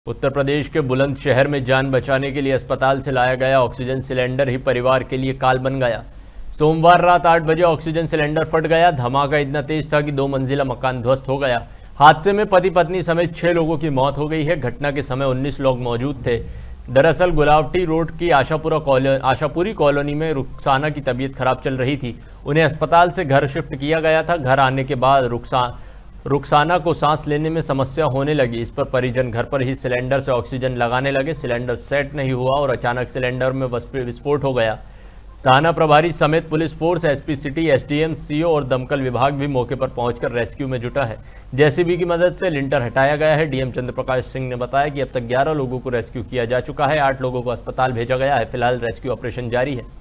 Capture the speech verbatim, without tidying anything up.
उत्तर प्रदेश के बुलंदशहर में जान बचाने के लिए अस्पताल से लाया गया ऑक्सीजन सिलेंडर ही परिवार के लिए काल बन गया। सोमवार रात आठ बजे ऑक्सीजन सिलेंडर फट गया। धमाका इतना तेज था कि दो मंजिला मकान ध्वस्त हो गया। हादसे में पति पत्नी समेत छह लोगों की मौत हो गई है। घटना के समय उन्नीस लोग मौजूद थे। दरअसल गुलावटी रोड की आशापुरा कॉलोनी आशापुरी कॉलोनी में रुखसाना की तबीयत खराब चल रही थी। उन्हें अस्पताल से घर शिफ्ट किया गया था। घर आने के बाद रुखसा रुखसाना को सांस लेने में समस्या होने लगी। इस पर परिजन घर पर ही सिलेंडर से ऑक्सीजन लगाने लगे। सिलेंडर सेट नहीं हुआ और अचानक सिलेंडर में विस्फोट हो गया। थाना प्रभारी समेत police force, SP city, SDM, CO और दमकल विभाग भी मौके पर पहुंचकर रेस्क्यू में जुटा है। जेसीबी की मदद से लिंटर हटाया गया है। डीएम चंद्र प्रकाश सिंह ने बताया कि अब तक ग्यारह लोगों को रेस्क्यू किया जा चुका है। आठ लोगों को अस्पताल भेजा गया है। फिलहाल रेस्क्यू ऑपरेशन जारी है।